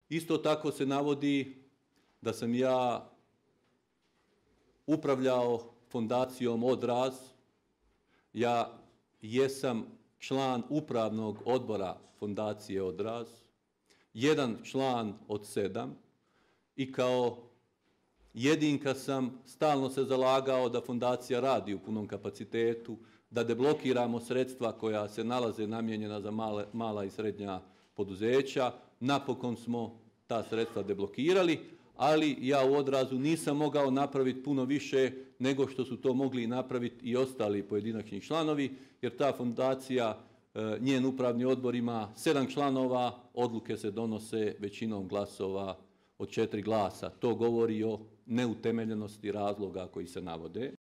Isto tako se navodi da sam ja upravljao fondacijom Odraz. Ja jesam član upravnog odbora fondacije Odraz, jedan član od 7 i kao jedinka sam stalno se zalagao da fondacija radi u punom kapacitetu, da deblokiramo sredstva koja se nalaze namijenjena za mala i srednja poduzeća. Napokon smo ta sredstva deblokirali, ali ja u Odrazu nisam mogao napraviti puno više nego što su to mogli napraviti i ostali pojedinačni članovi, jer ta fondacija, njen upravni odbor ima 7 članova, odluke se donose većinom glasova od 4 glasa. To govori o neutemeljenosti razloga koji se navode.